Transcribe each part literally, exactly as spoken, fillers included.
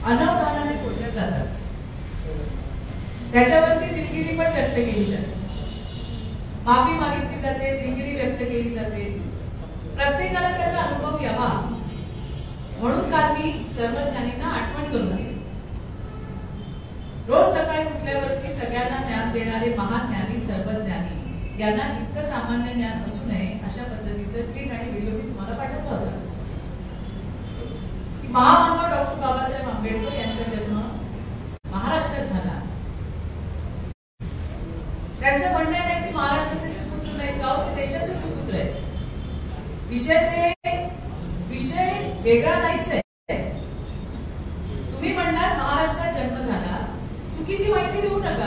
अनावधानाने बोलल्या जातात, त्याच्यावरती दिलगिरी पण व्यक्त केली जाते, माफी मागितली जाते, दिलगिरी व्यक्त केली जाते. प्रत्येकाला त्याचा अनुभव यावा म्हणून काल मी सर्वज्ञानींना आठवण करून दिली. रोज सकाळी उठल्यावरती सगळ्यांना ज्ञान देणारे महाज्ञानी सर्वज्ञानी यांना इतकं सामान्य ज्ञान असू नये अशा पद्धतीचं ट्वीट आणि व्हिडिओ मी तुम्हाला पाठवला होता. महामानव डॉक्टर बाबासाहेब आंबेडकर यांचा जन्म महाराष्ट्रात झाला. त्यांचं म्हणणं आहे की महाराष्ट्राचे सुपुत्र नाहीत का, ते देशाचे सुपुत्र आहेत. विषय ते विषय वेगळा नाहीच आहे. तुम्ही म्हणणार महाराष्ट्रात जन्म झाला, चुकीची माहिती देऊ नका.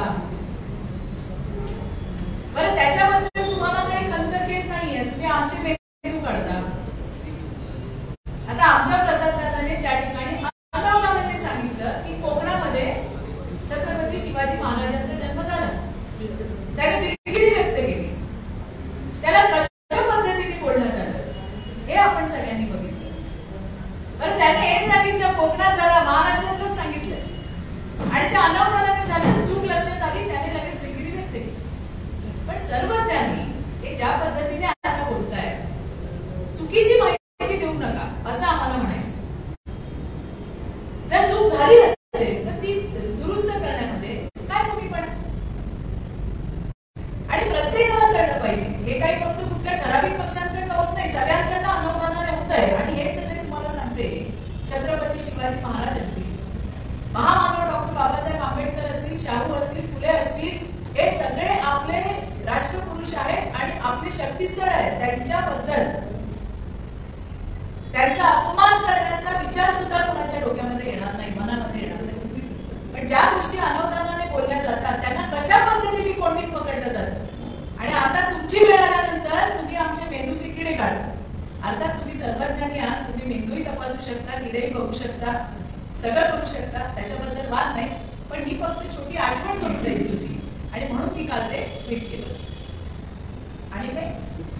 बरं, त्याच्याबद्दल तुम्हाला काही खंतखेद नाहीये, तुम्ही आमचे मेंदू काढता. आता आमच्या प्रसाद दादाने त्या ठिकाणी अनावधानाने सांगितलं की कोकणामध्ये छत्रपती शिवाजी महाराजांचा जन्म झाला. त्याने दिलगिरी व्यक्त केली. त्याला कशा पद्धतीने बोलण्यात आलं हे आपण सगळ्यांनी बघितलं. बरं, त्याने हे सांगितलं कोकणात झाला, महाराष्ट्रातच सांगितलं आणि त्या अनावधानाने झालं, चूक लक्षात आली, त्याने लगेच दिलगिरी व्यक्त केली. पण सर्वज्ञानी हे ज्या पद्धतीने आता बोलताय, चुकीची माहिती देऊ नका असं आम्हाला म्हणायचं. जर चूक झाली असेल तर ती दुरुस्त करण्यामध्ये काय कमीपणा, आणि प्रत्येकाला कळलं पाहिजे. हे काही फक्त कुठल्या ठराविक पक्षांकडनं होत नाही, सगळ्यांकडनं अनावधानाने होत आहे. आणि हे सगळे तुम्हाला सांगते, छत्रपती शिवाजी महाराज असतील, महामानव डॉक्टर बाबासाहेब आंबेडकर असतील, शाहू असतील, फुले असतील, हे सगळे आपले राष्ट्रपुरुष आहेत आणि आपले शक्तीस्थळ आहेत. त्यांच्याबद्दल त्यांचा अपमान करण्याचा विचार सुद्धा कोणाच्या डोक्यामध्ये येणार नाही, मनामध्ये येणार नाही. पण ज्या गोष्टी अनावधानाने बोलल्या जातात त्यांना कशा पद्धतीने कोंडीत पकडलं जातं. आणि आता तुमची वेळ आल्यानंतर तुम्ही आमचे मेंदूचे किडे काढता. अर्थात तुम्ही सर्वज्ञानी आहात, तुम्ही मेंदूही तपासू शकता, किडेही बघू शकता, सगळं करू शकता, त्याच्याबद्दल वाद नाही. पण ही फक्त छोटी आठवण करून द्यायची होती आणि म्हणून मी काल ते ट्वीट केलं. आणि काय